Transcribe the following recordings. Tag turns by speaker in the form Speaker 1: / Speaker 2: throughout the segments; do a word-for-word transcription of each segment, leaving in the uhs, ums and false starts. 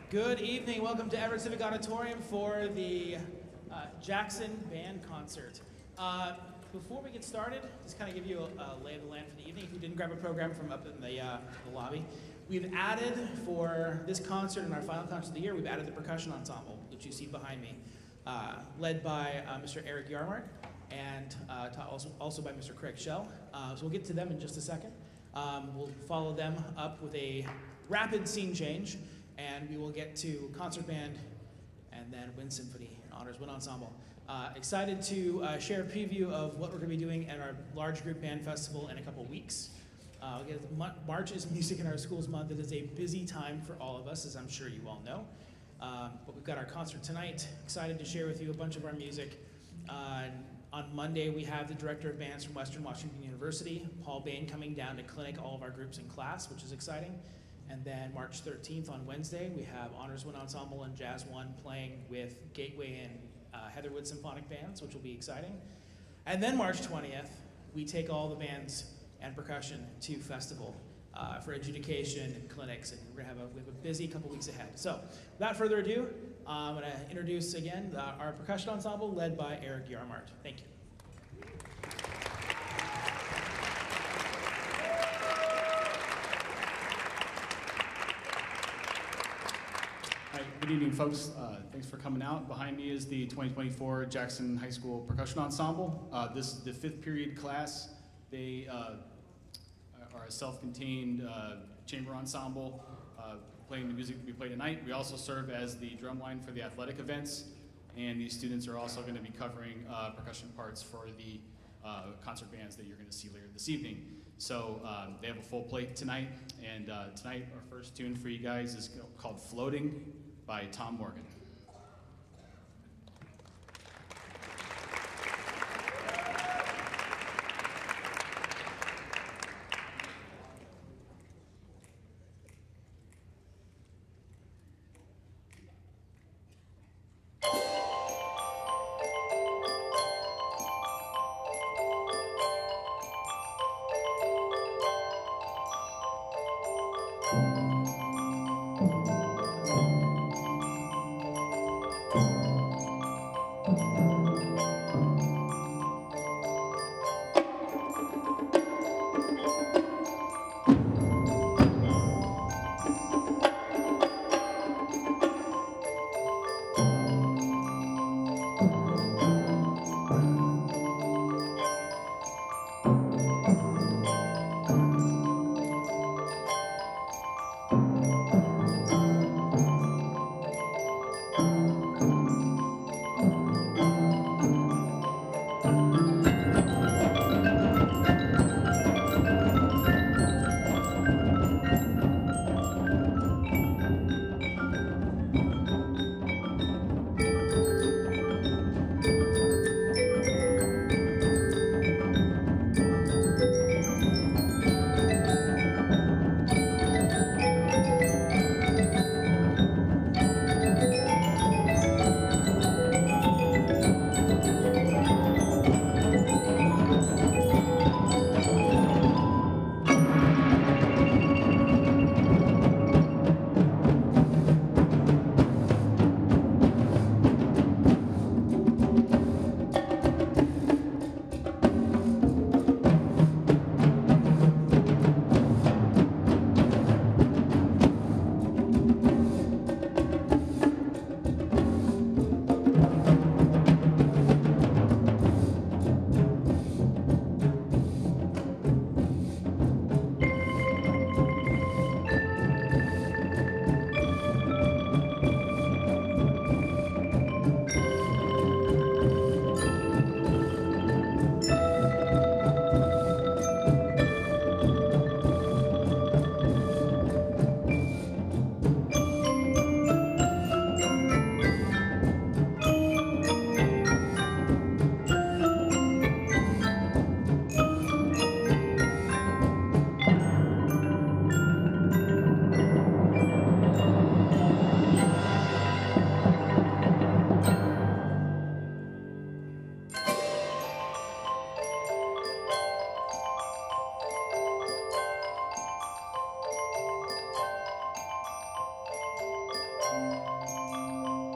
Speaker 1: Good evening. Welcome to Everett Civic Auditorium for the uh, Jackson Band Concert. Uh, before we get started, just kind of give you a, a lay of the land for the evening. If you didn't grab a program from up in the, uh, the lobby, we've added for this concert and our final concert of the year, we've added the Percussion Ensemble, which you see behind me, uh, led by uh, Mister Eric Yahrmarkt and uh, also, also by Mister Craig Schell. Uh, so we'll get to them in just a second. Um, we'll follow them up with a rapid scene change, and we will get to concert band and then Wind Symphony and Honors Wind Ensemble. Uh, excited to uh, share a preview of what we're going to be doing at our large group band festival in a couple weeks. Uh, again, March is Music in Our Schools Month. It is a busy time for all of us, as I'm sure you all know. Um, but we've got our concert tonight. Excited to share with you a bunch of our music. Uh, on Monday, we have the Director of Bands from Western Washington University, Paul Bain, coming down to clinic all of our groups in class, which is exciting. And then March thirteenth on Wednesday, we have Honors Wind Ensemble and Jazz One playing with Gateway and uh, Heatherwood Symphonic Bands, which will be exciting. And then March twentieth, we take all the bands and percussion to festival uh, for adjudication and clinics, and we're gonna have a, we have a busy couple weeks ahead. So without further ado, uh, I'm gonna introduce again uh, our percussion ensemble led by Eric Yahrmarkt. Thank you.
Speaker 2: Good evening, folks. Uh, thanks for coming out. Behind me is the twenty twenty-four Jackson High School Percussion Ensemble. Uh, this is the fifth period class. They uh, are a self-contained uh, chamber ensemble uh, playing the music that we play tonight. We also serve as the drumline for the athletic events, and these students are also going to be covering uh, percussion parts for the uh, concert bands that you're going to see later this evening. So um, they have a full plate tonight, and uh, tonight our first tune for you guys is called Floating by Tom Morgan.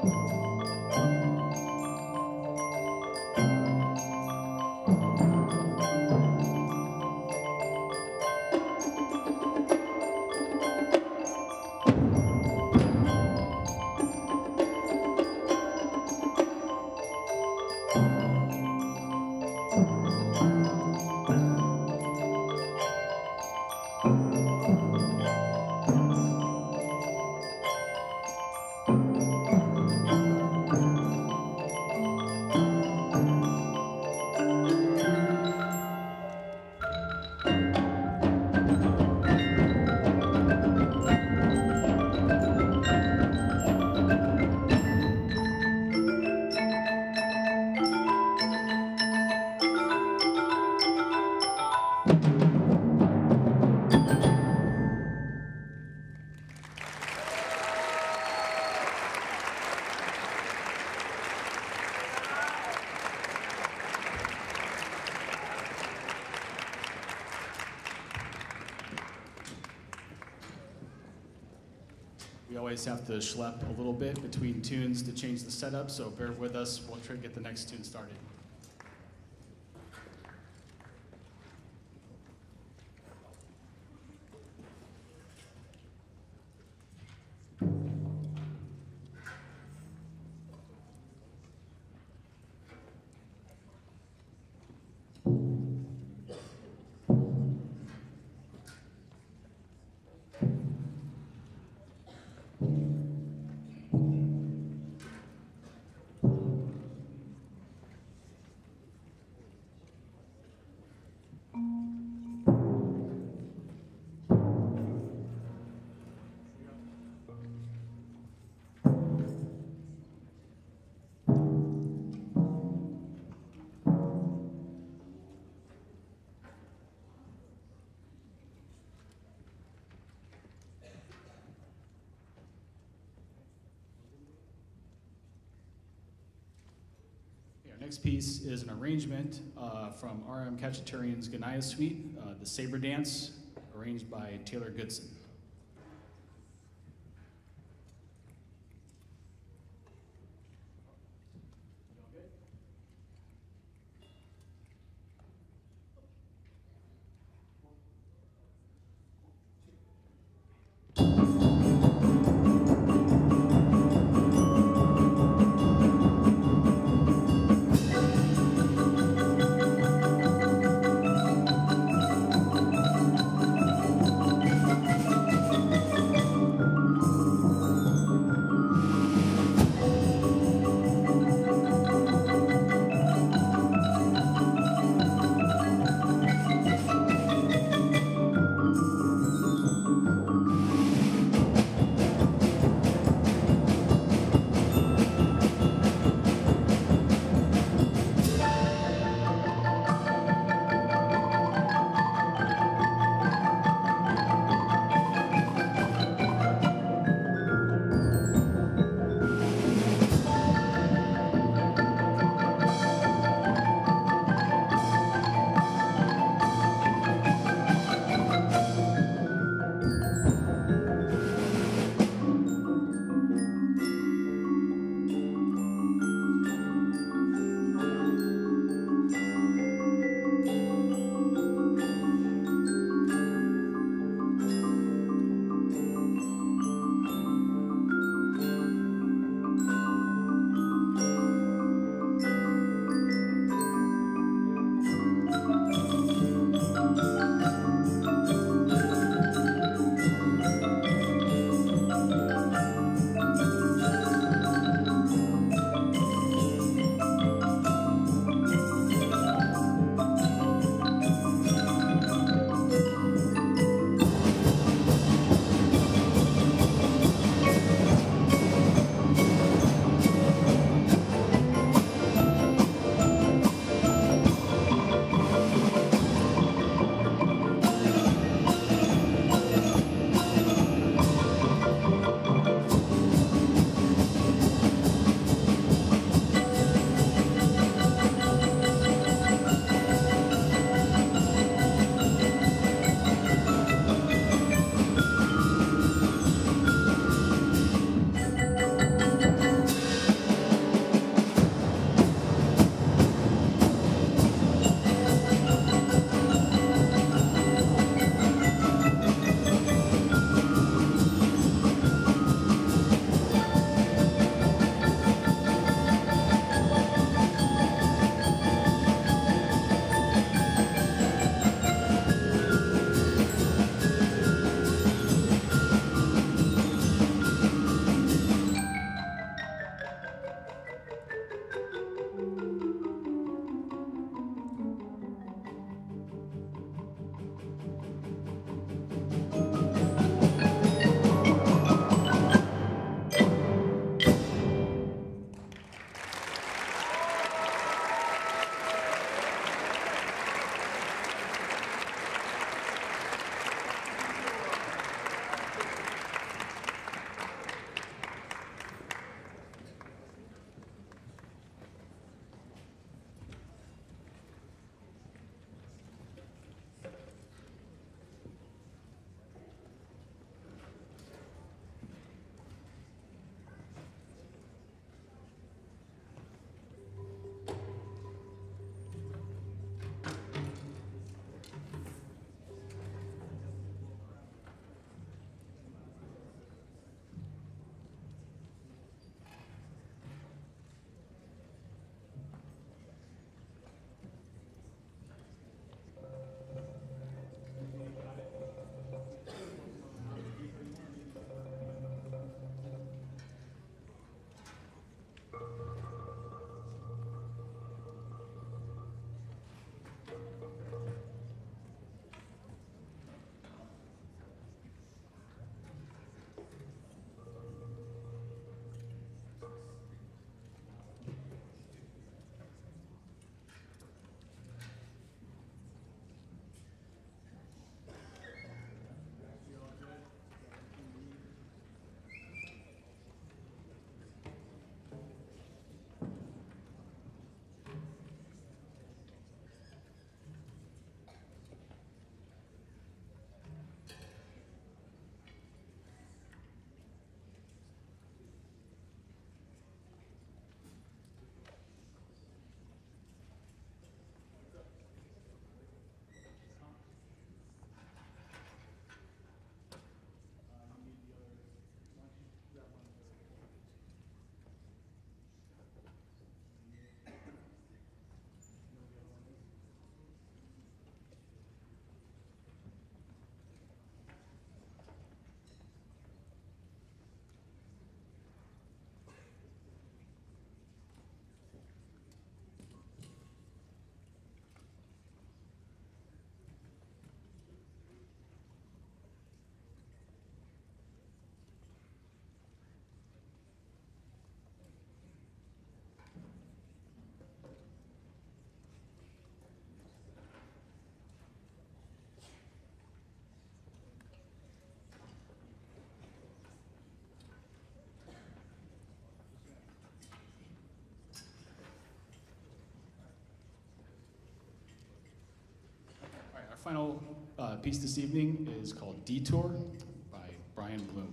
Speaker 2: We always have to schlep a little bit between tunes to change the setup, so bear with us. We'll try to get the next tune started. Next piece is an arrangement uh, from R M Khachaturian's Ganaya Suite, uh, the Saber Dance, arranged by Taylor Goodson. Our final uh, piece this evening is called Detour by Brian Bloom.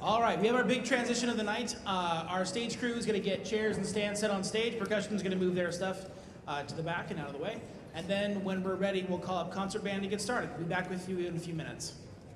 Speaker 1: All right, we have our big transition of the night. Uh, our stage crew is going to get chairs and stands set on stage. Percussion is going to move their stuff uh, to the back and out of the way. And then when we're ready, we'll call up concert band to get started. We'll be back with you in a few minutes.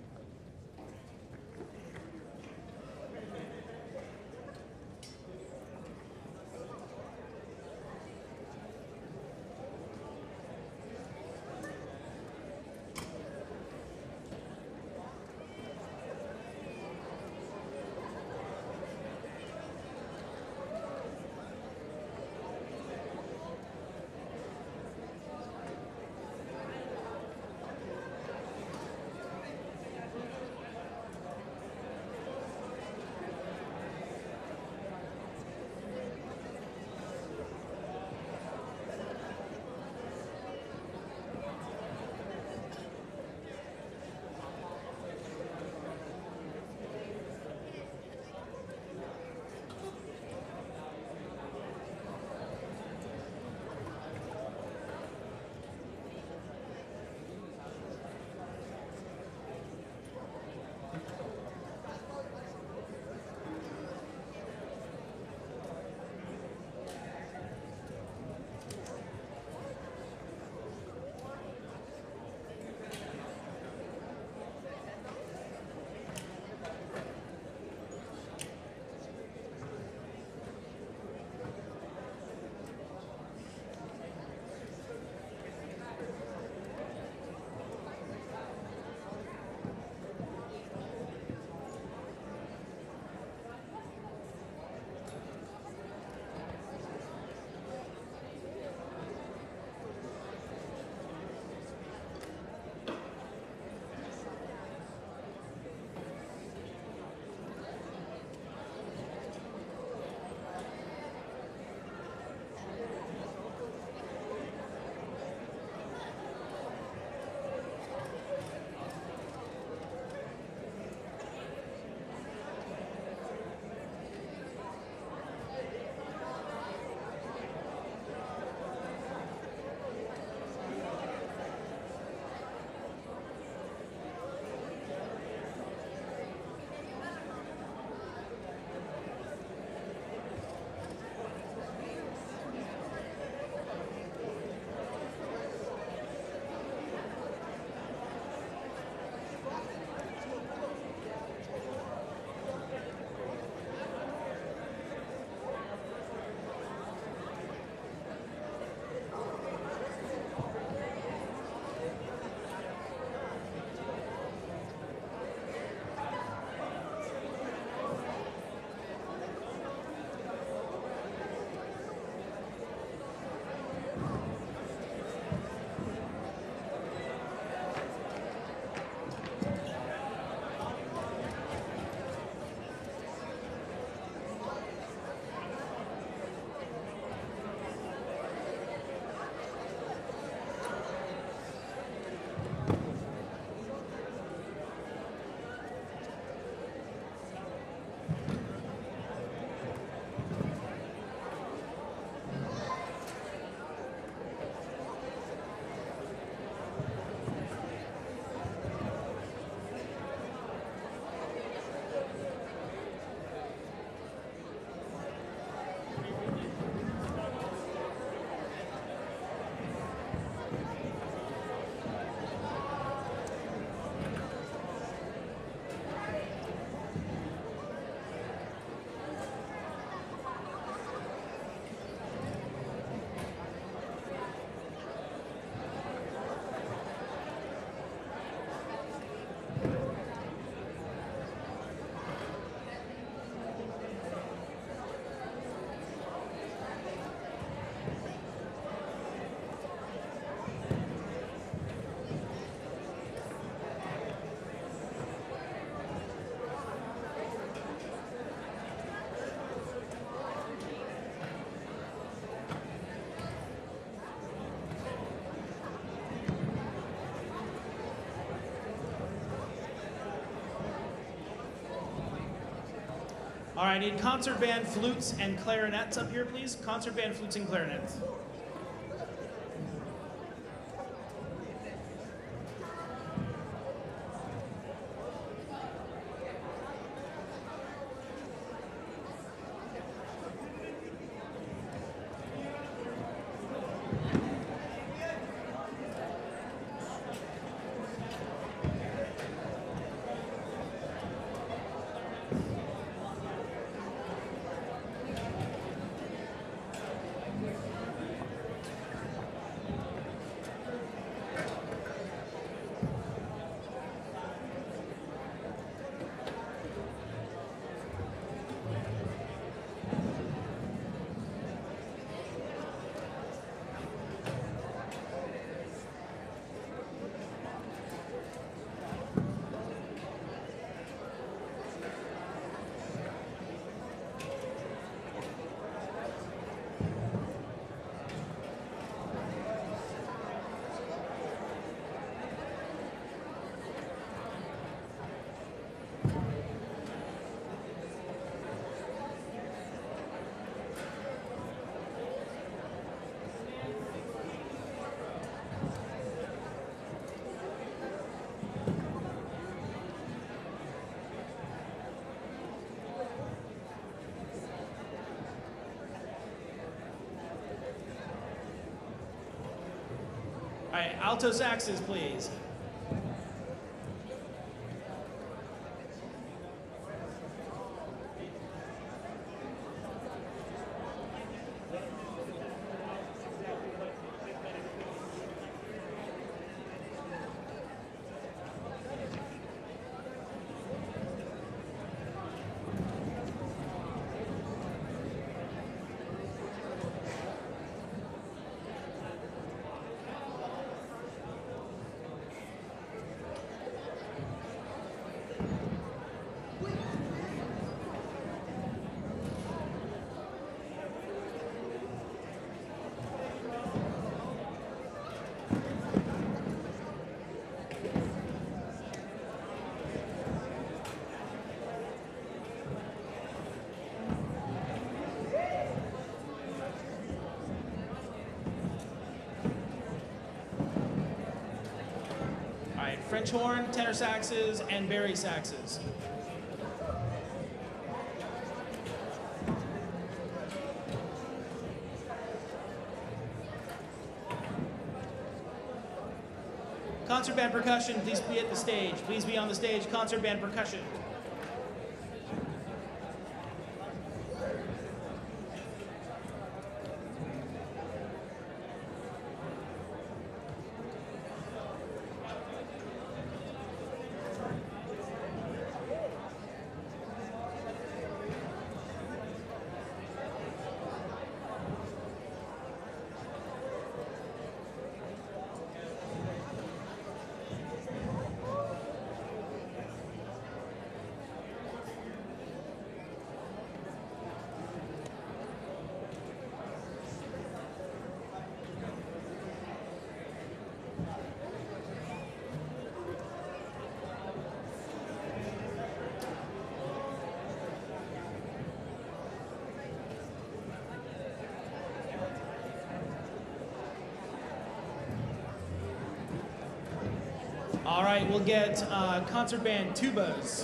Speaker 1: All right, I need concert band flutes and clarinets up here, please. Concert band flutes and clarinets. right, alto saxes, please. French horn, tenor saxes, and bari saxes. Concert band percussion, please be at the stage. Please be on the stage, concert band percussion. All right, we'll get uh, concert band tubas.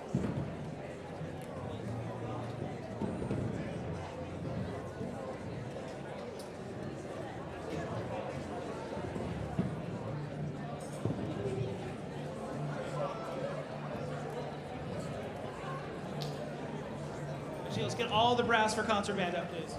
Speaker 1: Actually, let's get all the brass for concert band up, please.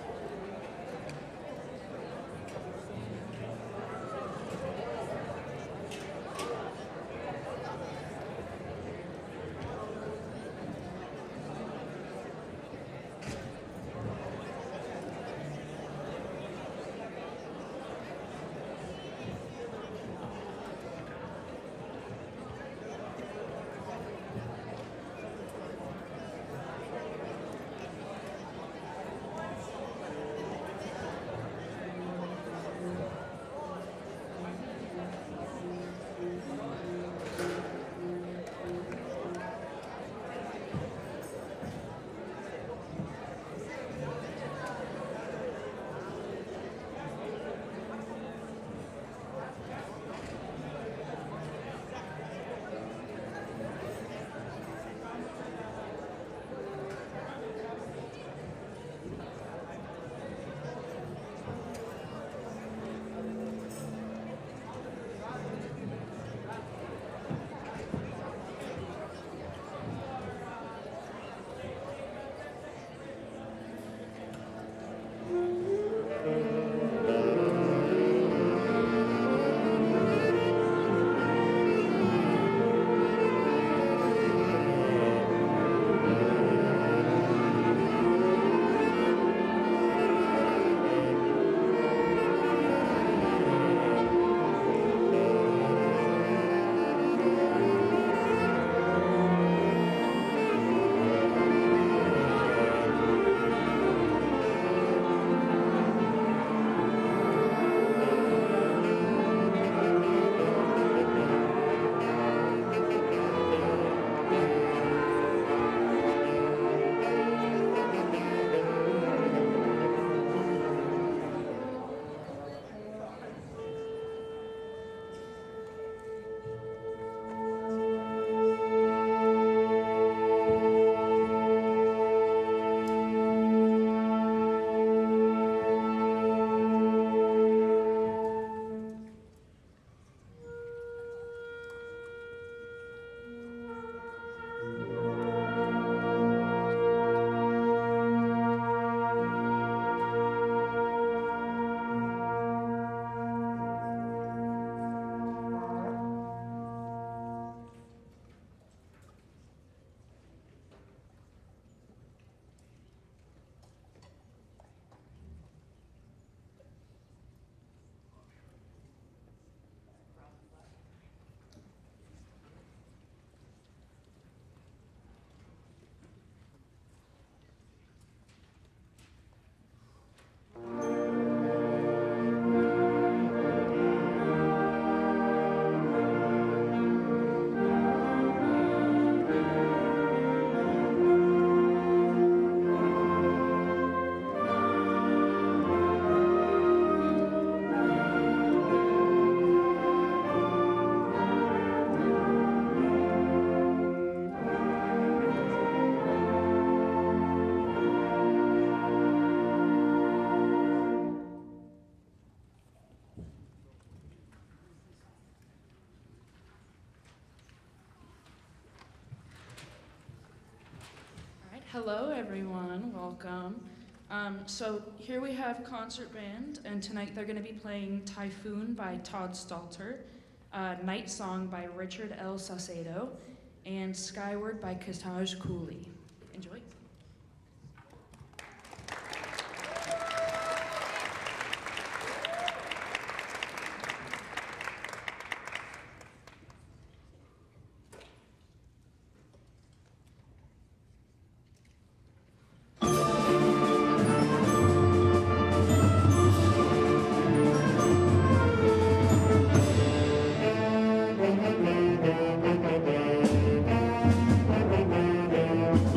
Speaker 3: Hello, everyone. Welcome. Um, so here we have concert band, and tonight they're going to be playing Typhoon by Todd Stalter, uh, Night Song by Richard L. Saucedo, and Skyward by Kataj Cooley. Enjoy.
Speaker 4: Thank you.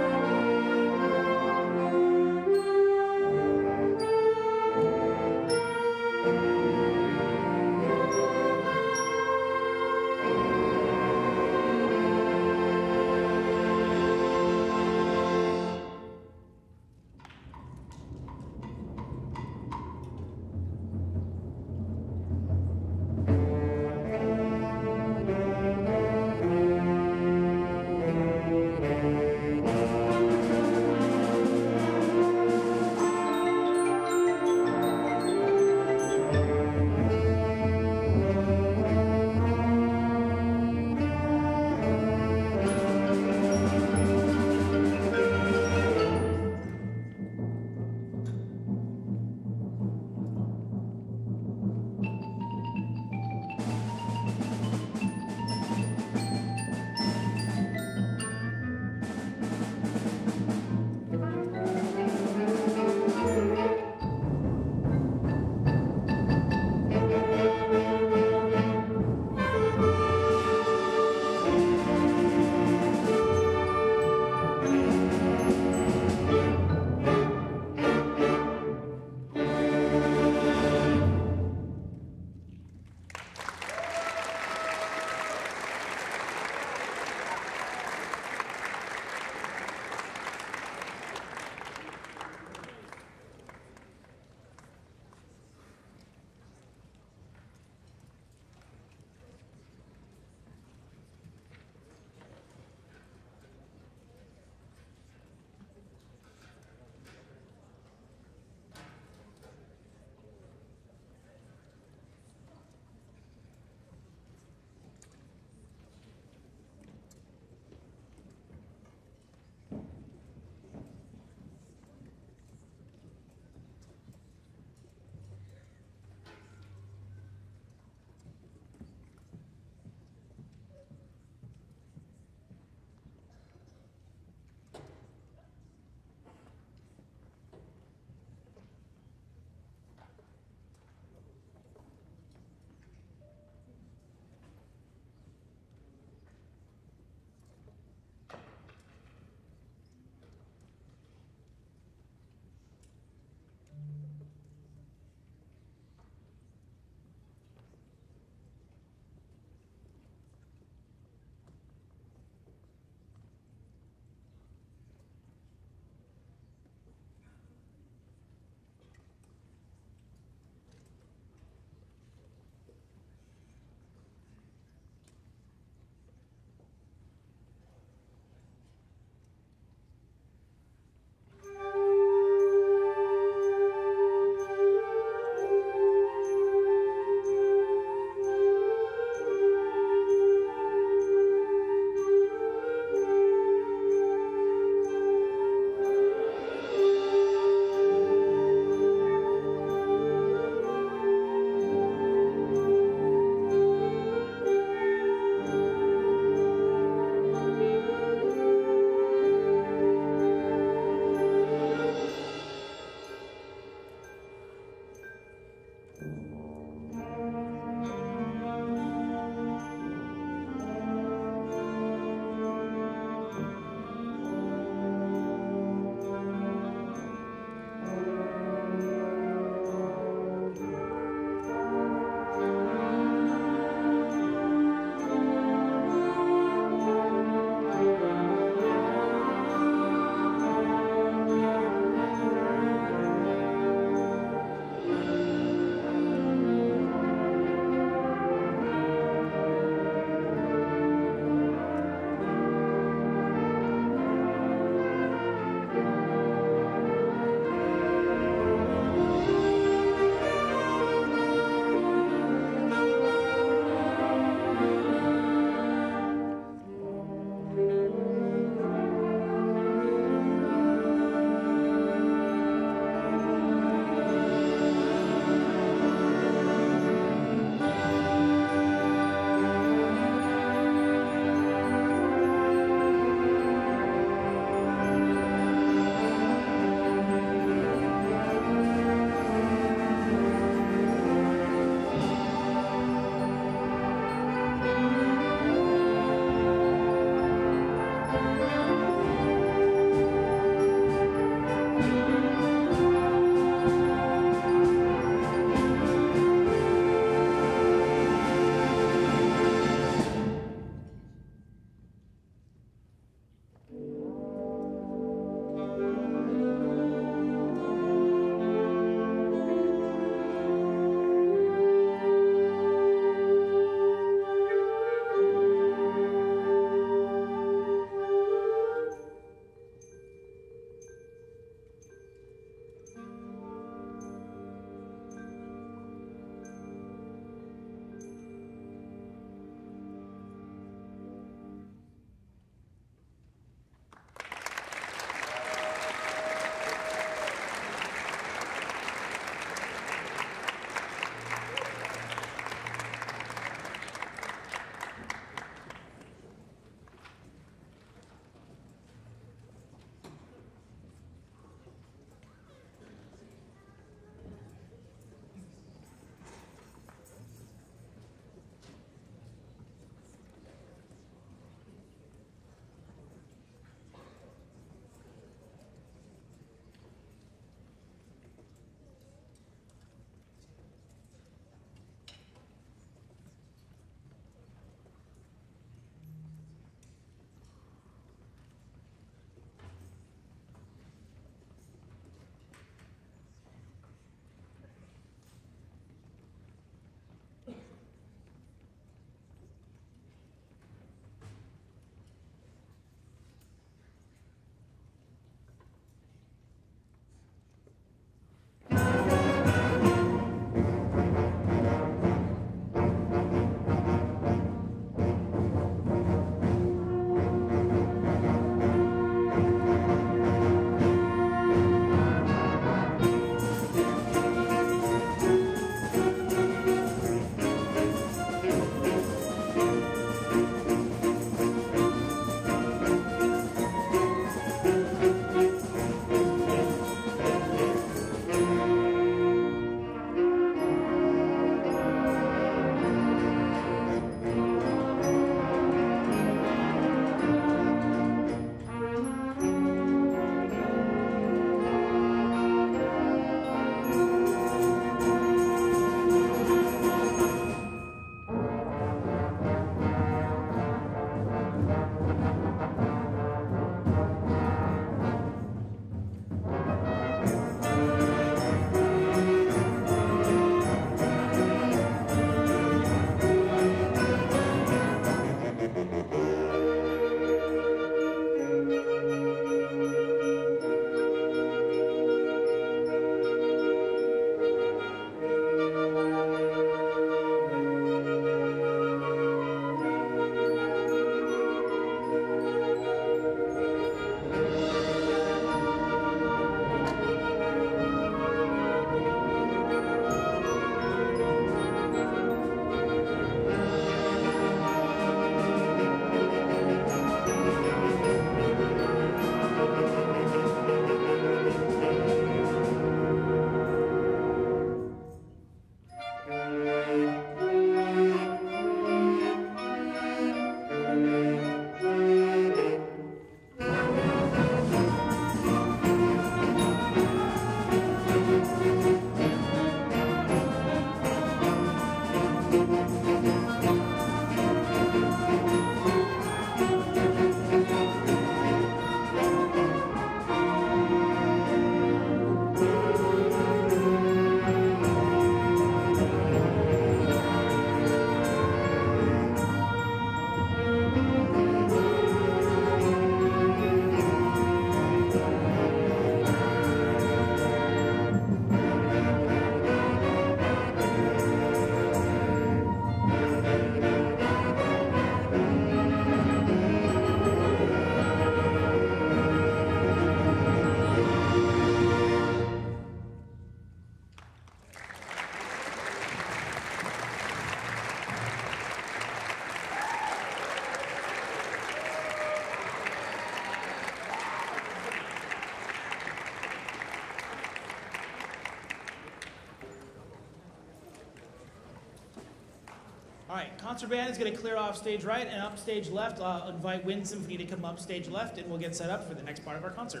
Speaker 1: All right, concert band is going to clear off stage right and up stage left. I'll invite Wind Symphony to come up stage left, and we'll get set up for the next part of our concert.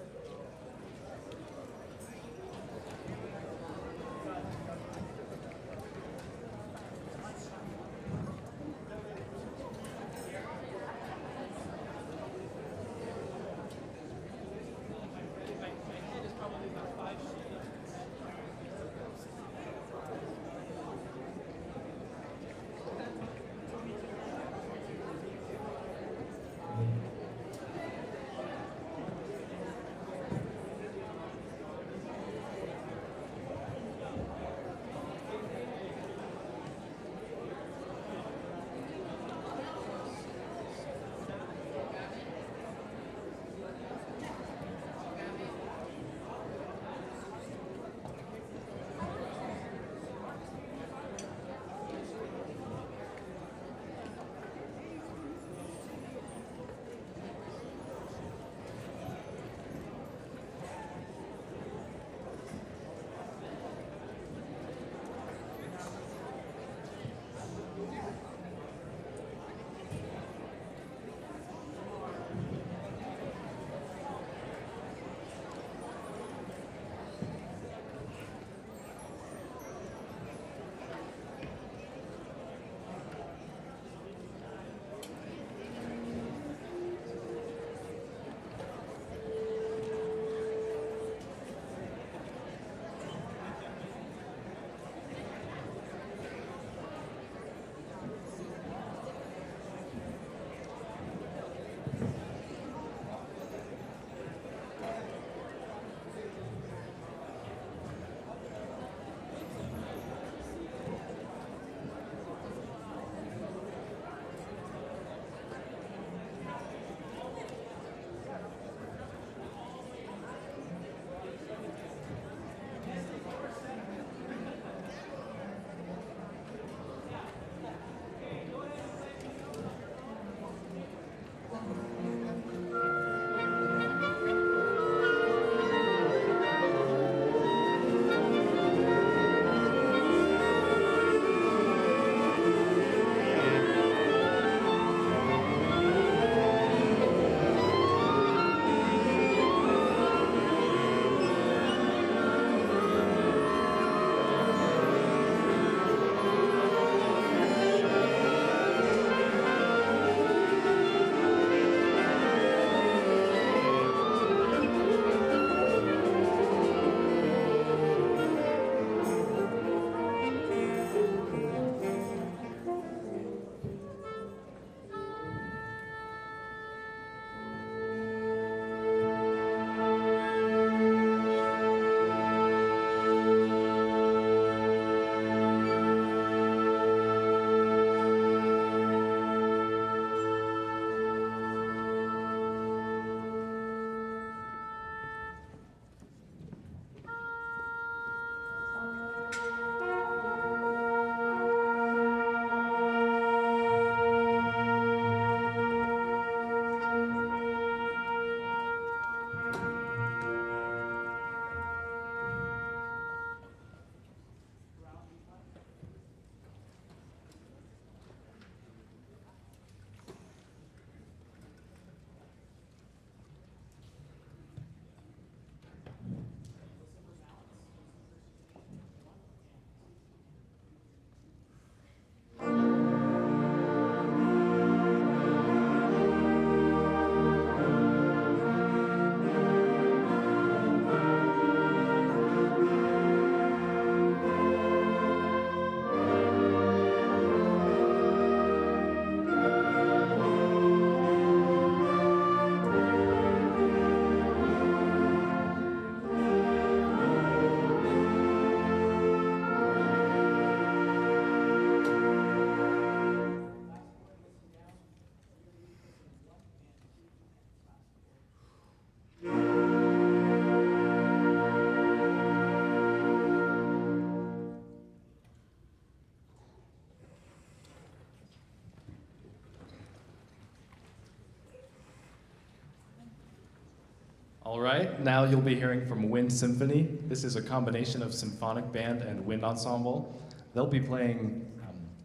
Speaker 4: All right, now you'll be hearing from Wind Symphony. This is a combination of symphonic band and wind ensemble. They'll be playing um,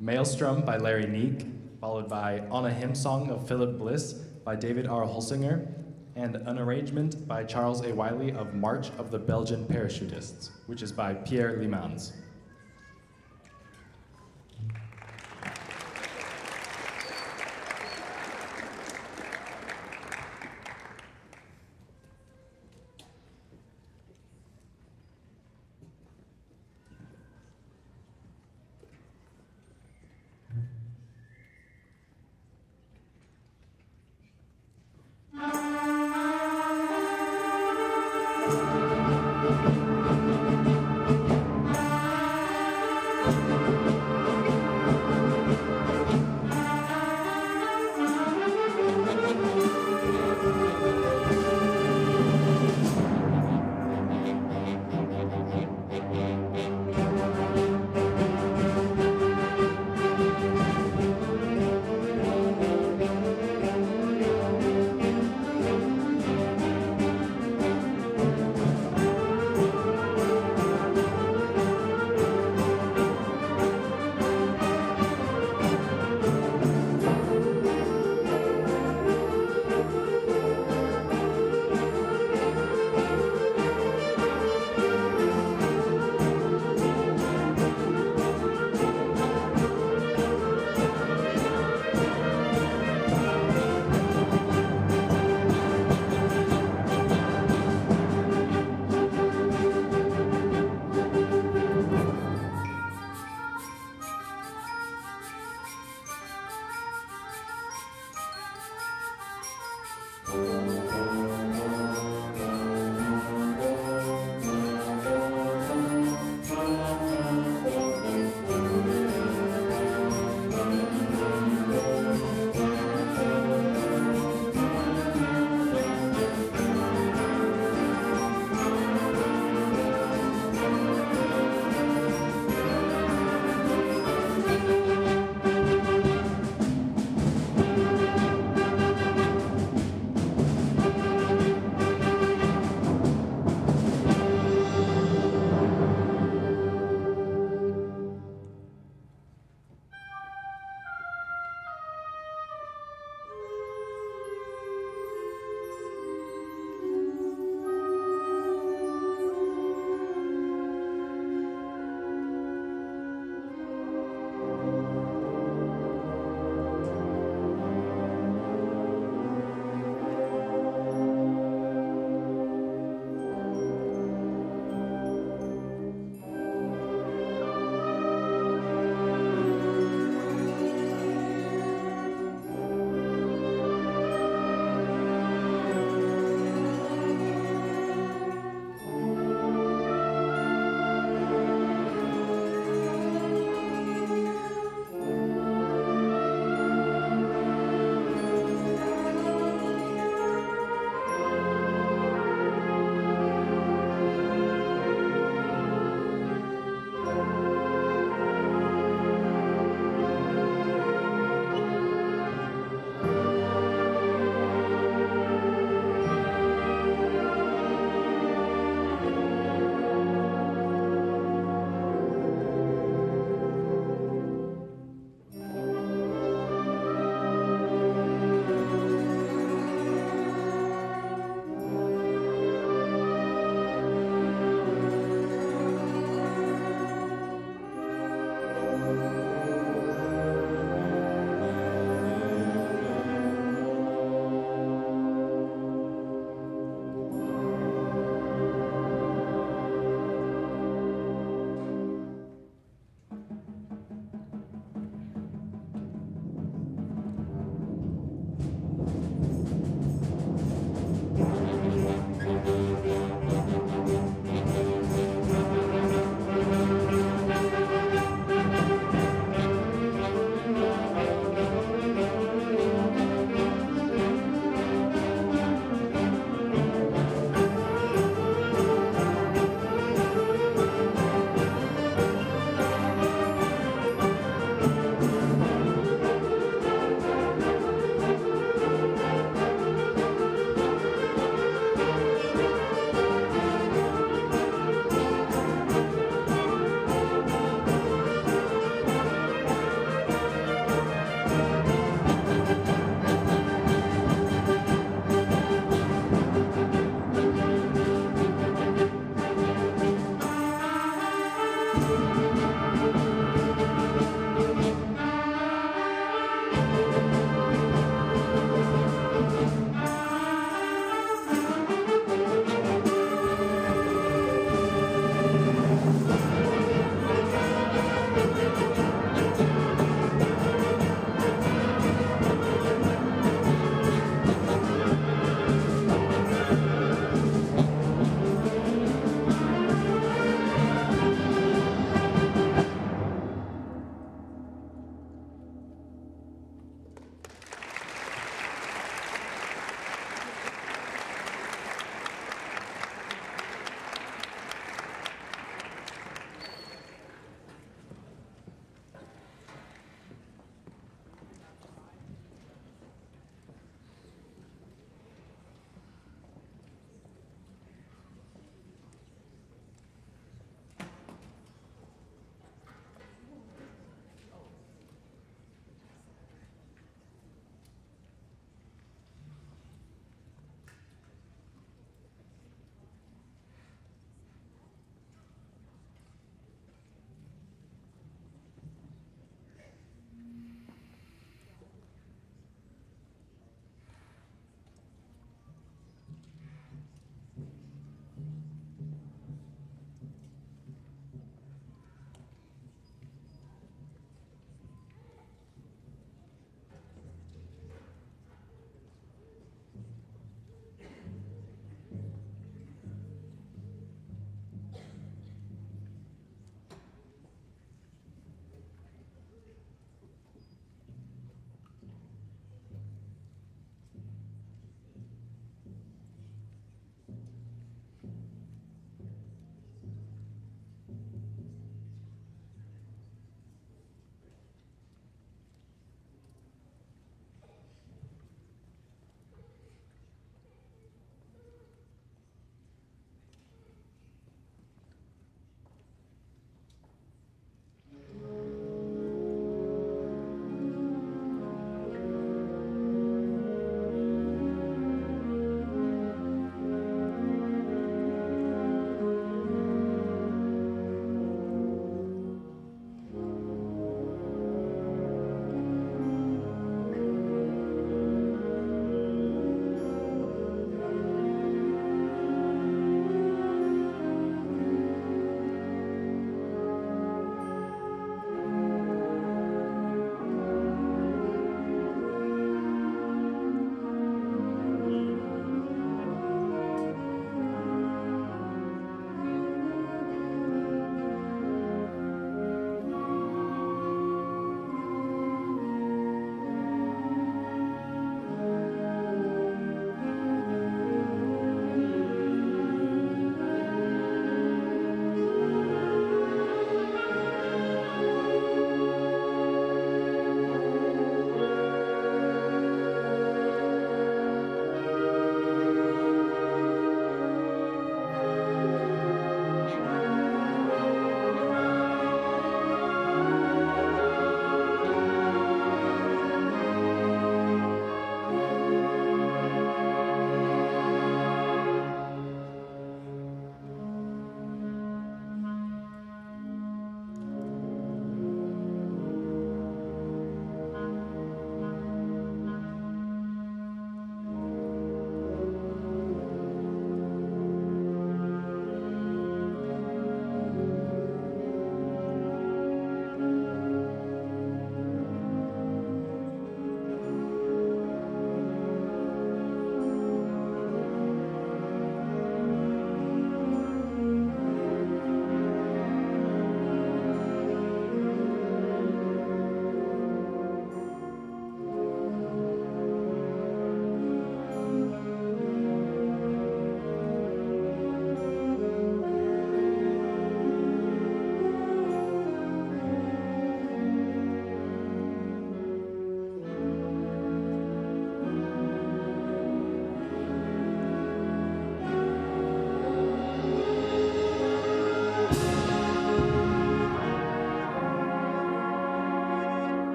Speaker 4: Maelstrom by Larry Neek, followed by On a Hymn Song of Philip Bliss by David R. Holsinger, and an arrangement by Charles A. Wiley of March of the Belgian Parachutists, which is by Pierre Limans.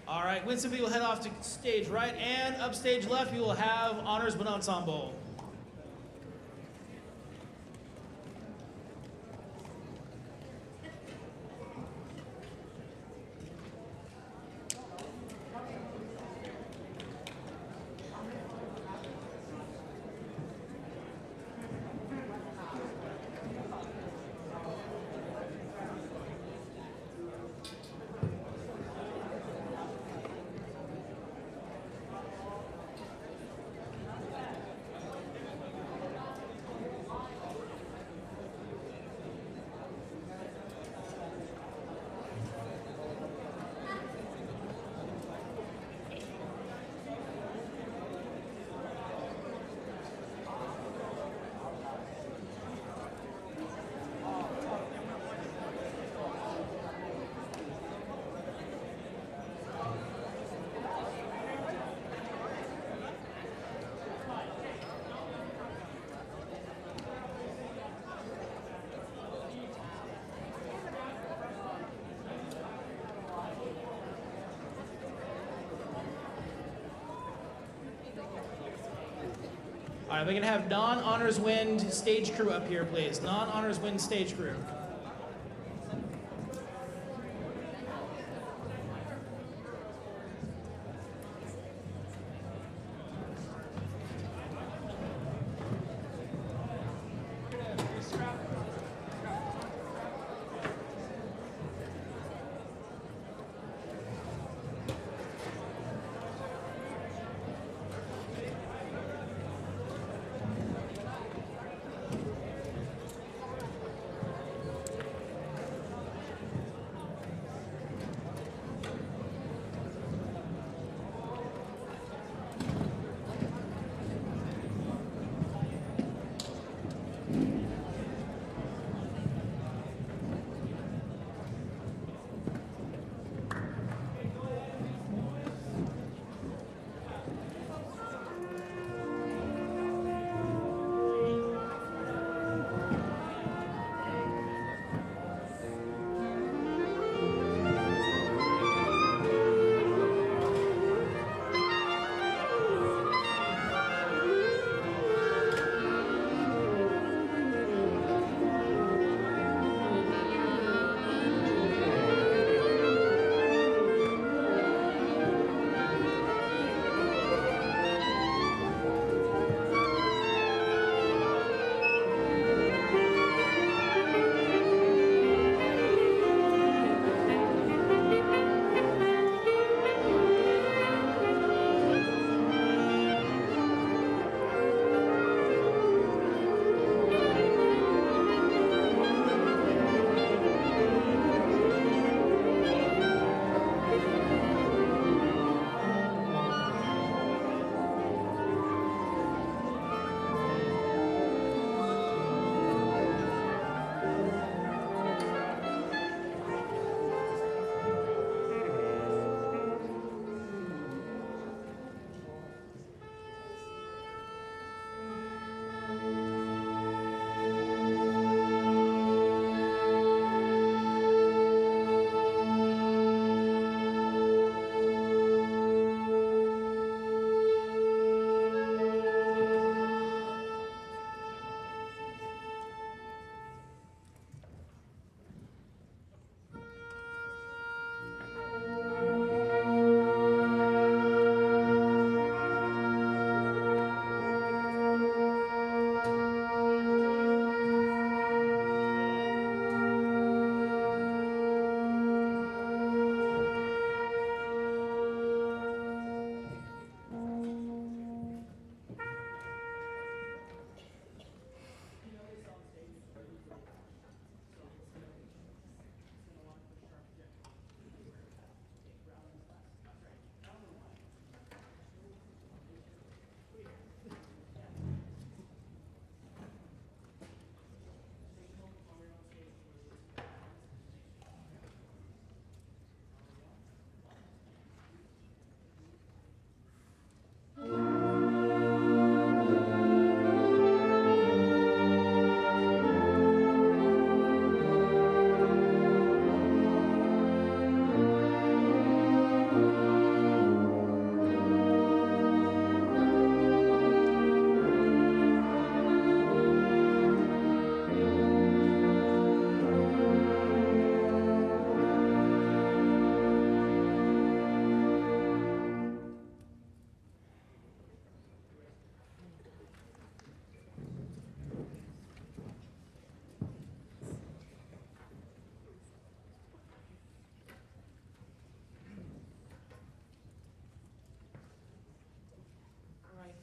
Speaker 1: All right, Wind Symphony will head off to stage right, and upstage left we will have Honors Wind Ensemble. All right, we're gonna have non-honors wind stage crew up here, please. Non-honors wind stage crew.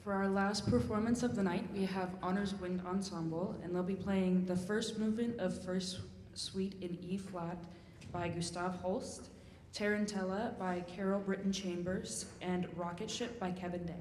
Speaker 3: For our last performance of the night, we have Honors Wind Ensemble, and they'll be playing the first movement of First Suite in E flat by Gustav Holst, Tarantella by Carol Britton Chambers, and Rocket Ship by Kevin Day.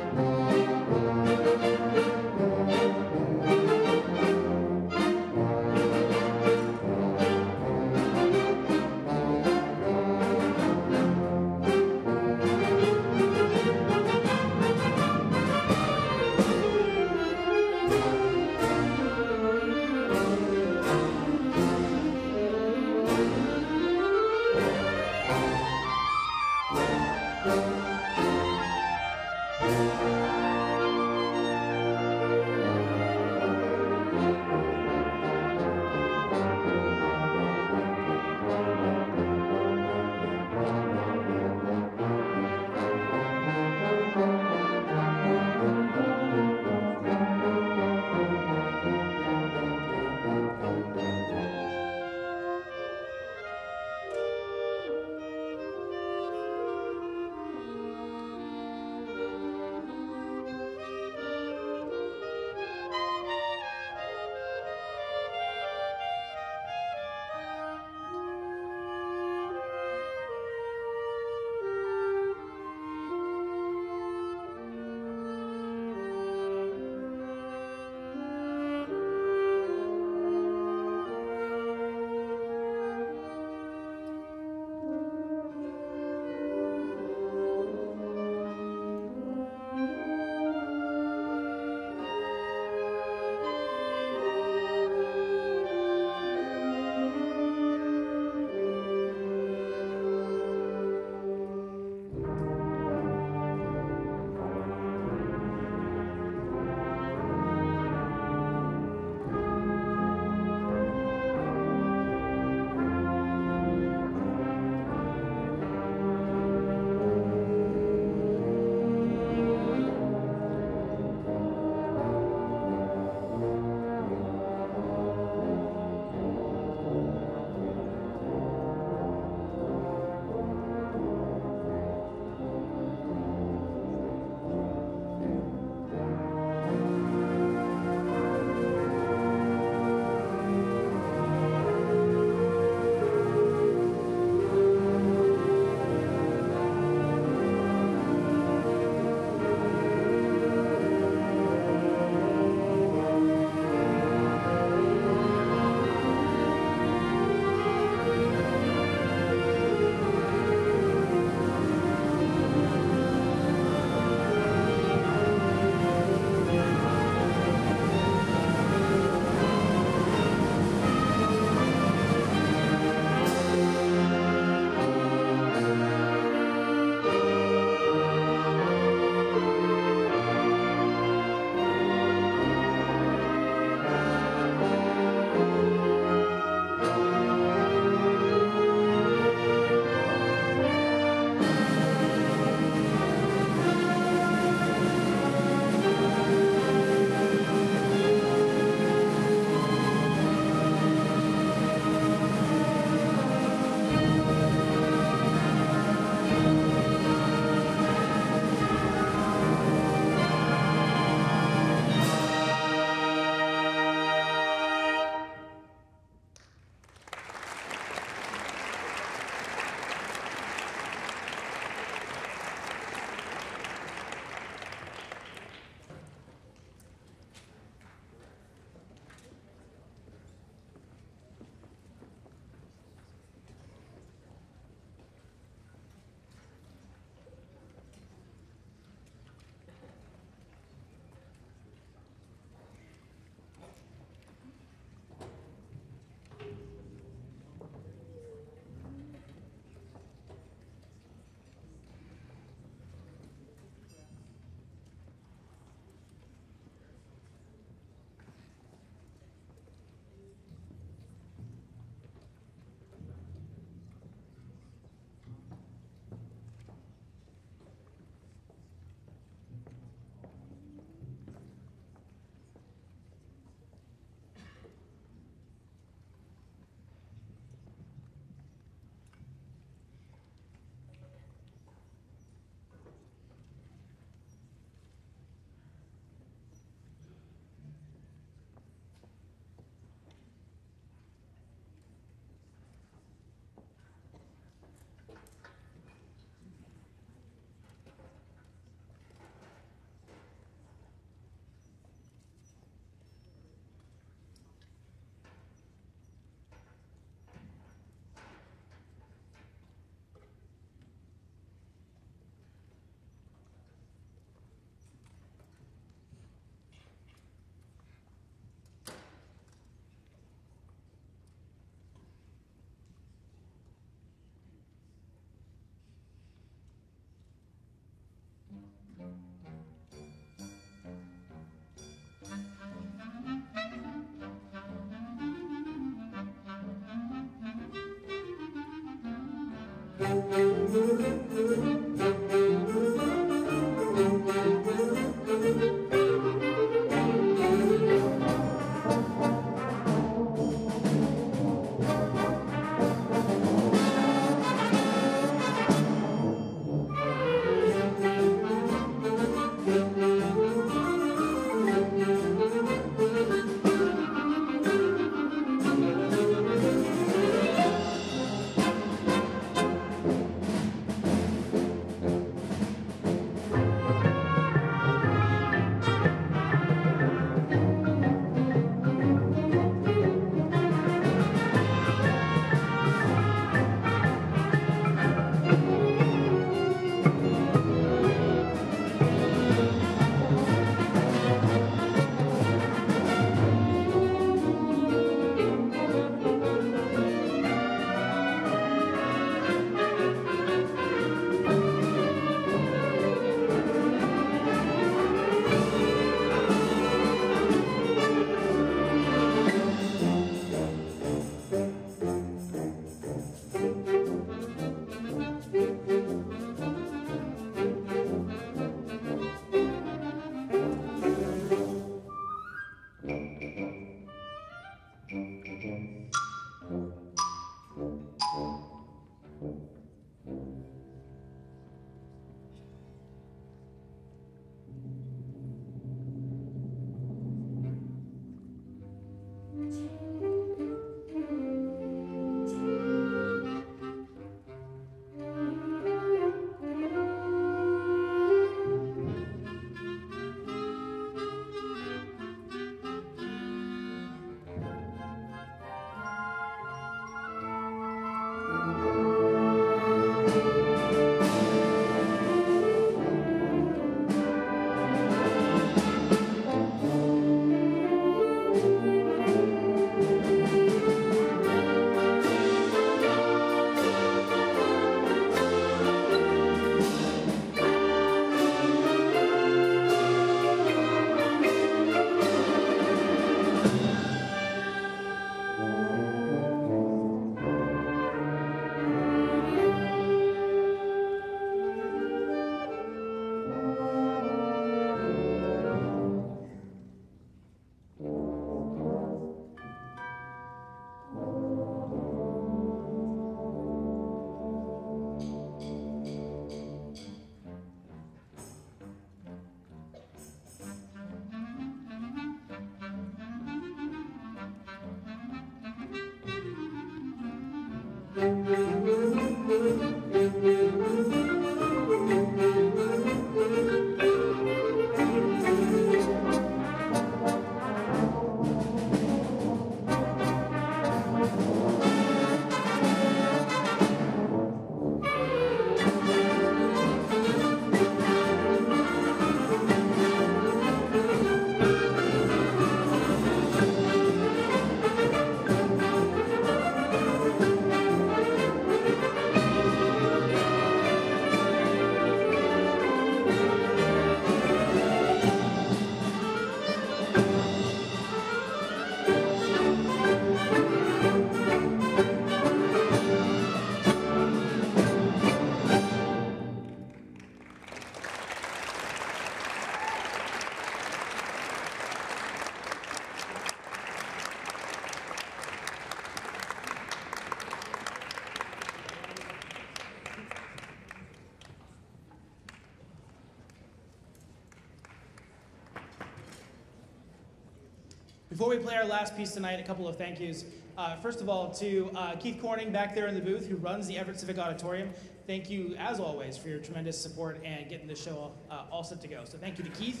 Speaker 1: Before we play our last piece tonight, a couple of thank yous. Uh, first of all, to uh, Keith Corning back there in the booth, who runs the Everett Civic Auditorium. Thank you, as always, for your tremendous support and getting this show uh, all set to go. So thank you to Keith.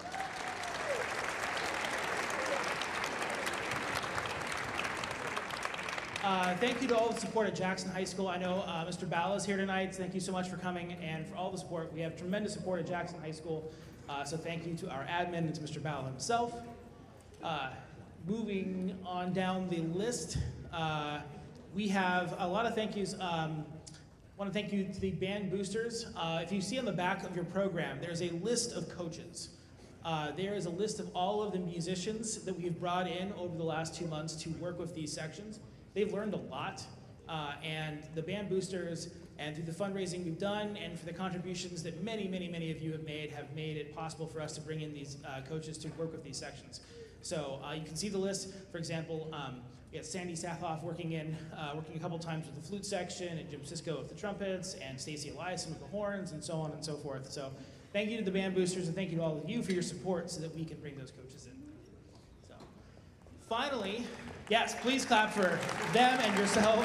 Speaker 1: Uh, thank you to all the support at Jackson High School. I know uh, Mister Ball is here tonight. Thank you so much for coming and for all the support. We have tremendous support at Jackson High School. Uh, so thank you to our admin and to Mister Ball himself. Uh, moving on down the list, uh, we have a lot of thank yous. Um, I want to thank you to the band boosters. Uh, if you see on the back of your program, there's a list of coaches. Uh, there is a list of all of the musicians that we've brought in over the last two months to work with these sections. They've learned a lot, uh, and the band boosters and through the fundraising we've done, and for the contributions that many, many, many of you have made, have made it possible for us to bring in these uh, coaches to work with these sections. So uh, you can see the list. For example, um, we had Sandy Sathoff working in, uh, working a couple times with the flute section, and Jim Sisko with the trumpets, and Stacy Eliason with the horns, and so on and so forth. So thank you to the band boosters, and thank you to all of you for your support so that we can bring those coaches in. So finally, yes, please clap for them and yourselves.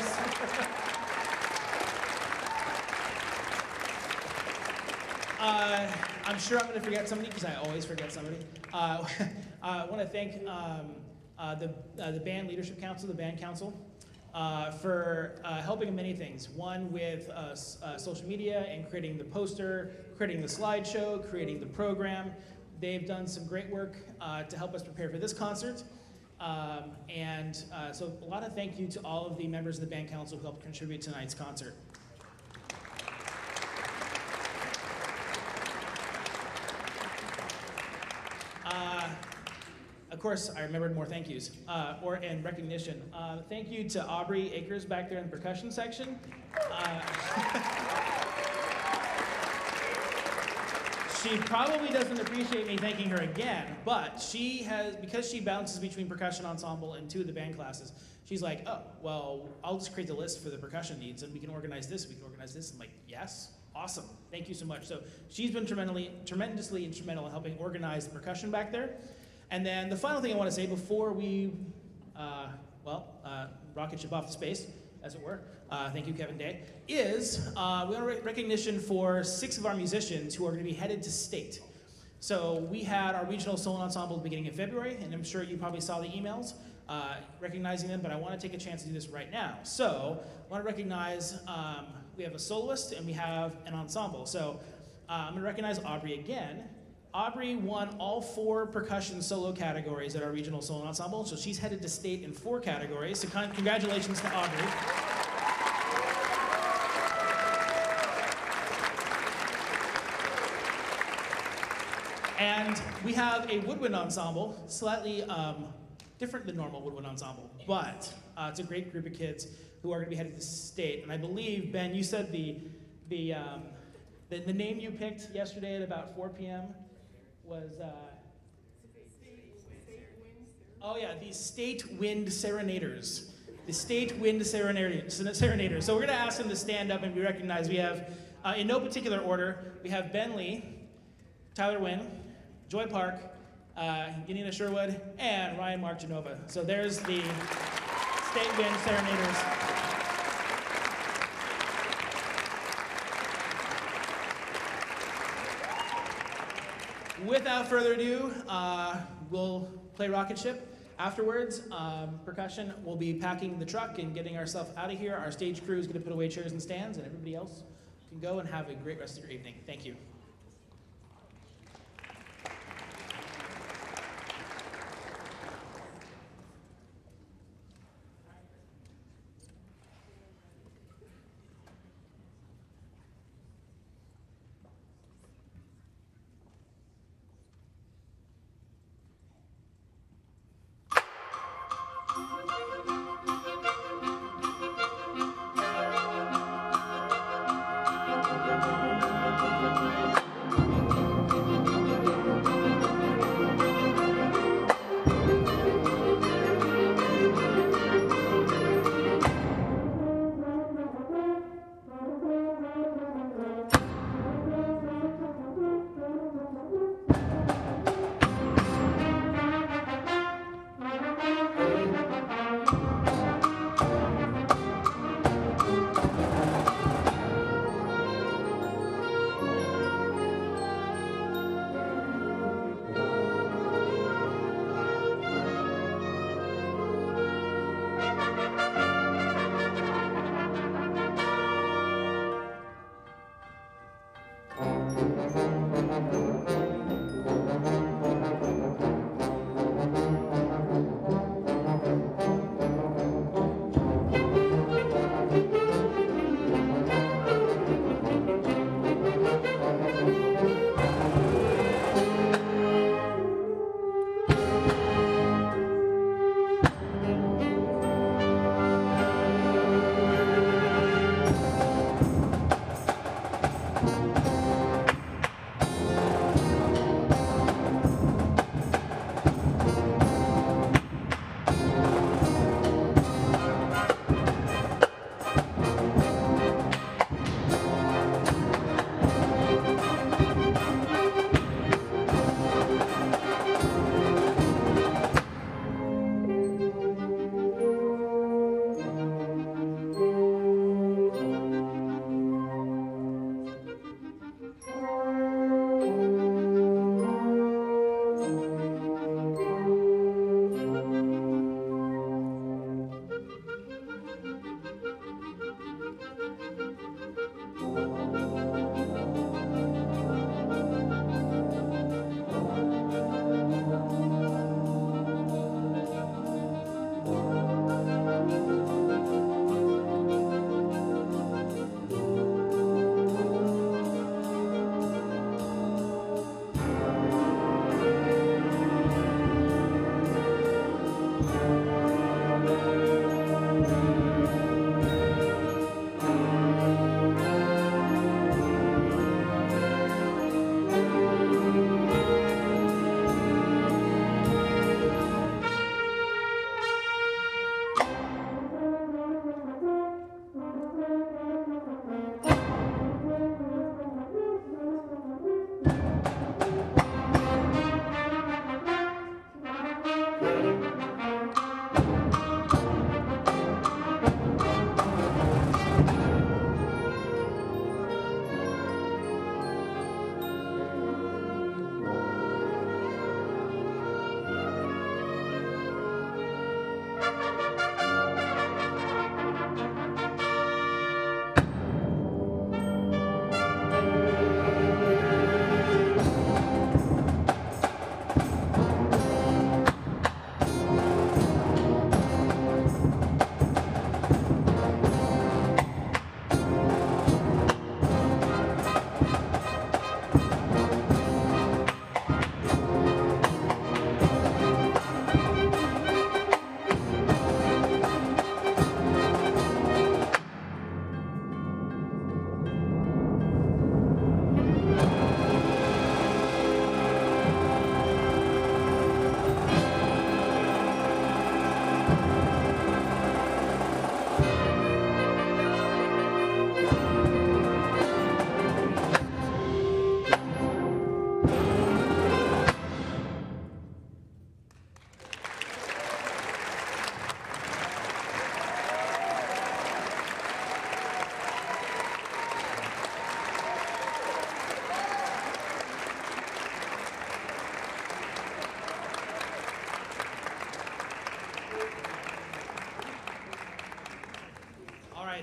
Speaker 1: Uh, I'm sure I'm going to forget somebody, because I always forget somebody. Uh, I want to thank um, uh, the, uh, the Band Leadership Council, the Band Council, uh, for uh, helping in many things. One, with uh, uh, social media and creating the poster, creating the slideshow, creating the program. They've done some great work uh, to help us prepare for this concert. Um, and uh, so a lot of thank you to all of the members of the Band Council who helped contribute to tonight's concert. Uh, of course, I remembered more thank yous, uh, or and recognition. Uh, thank you to Aubrey Akers back there in the percussion section. Uh, she probably doesn't appreciate me thanking her again, but she has, because she bounces between percussion ensemble and two of the band classes, she's like, oh, well, I'll just create the list for the percussion needs, and we can organize this, we can organize this. I'm like, yes. Awesome, thank you so much. So she's been tremendously, tremendously instrumental in helping organize the percussion back there. And then the final thing I want to say before we, uh, well, uh, rocket ship off to space, as it were, uh, thank you, Kevin Day, is uh, we want re recognition for six of our musicians who are going to be headed to state. So we had our regional solo ensemble at the beginning of February, and I'm sure you probably saw the emails uh, recognizing them, but I want to take a chance to do this right now. So I want to recognize, um, we have a soloist and we have an ensemble. So uh, I'm going to recognize Aubrey again. Aubrey won all four percussion solo categories at our regional solo ensemble, so she's headed to state in four categories. So con congratulations to Aubrey. And we have a woodwind ensemble, slightly um, different than normal woodwind ensemble, but uh, it's a great group of kids who are going to be headed to state. And I believe, Ben, you said the, the, um, the, the name you picked yesterday at about four P M was, uh, oh yeah, the State Wind Serenaders. The State Wind Serenaders. Serenaders. So we're going to ask them to stand up and be recognized. We have, uh, in no particular order, we have Ben Lee, Tyler Wynn, Joy Park, uh, Yanina Sherwood, and Ryan Mark Genova. So there's the State Wind Serenaders. Without further ado, uh, we'll play Rocket Ship. Afterwards, um, percussion will be packing the truck and getting ourselves out of here. Our stage crew is going to put away chairs and stands, and everybody else can go and have a great rest of your evening. Thank you.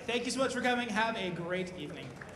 Speaker 1: Thank you so much for coming. Have a great evening.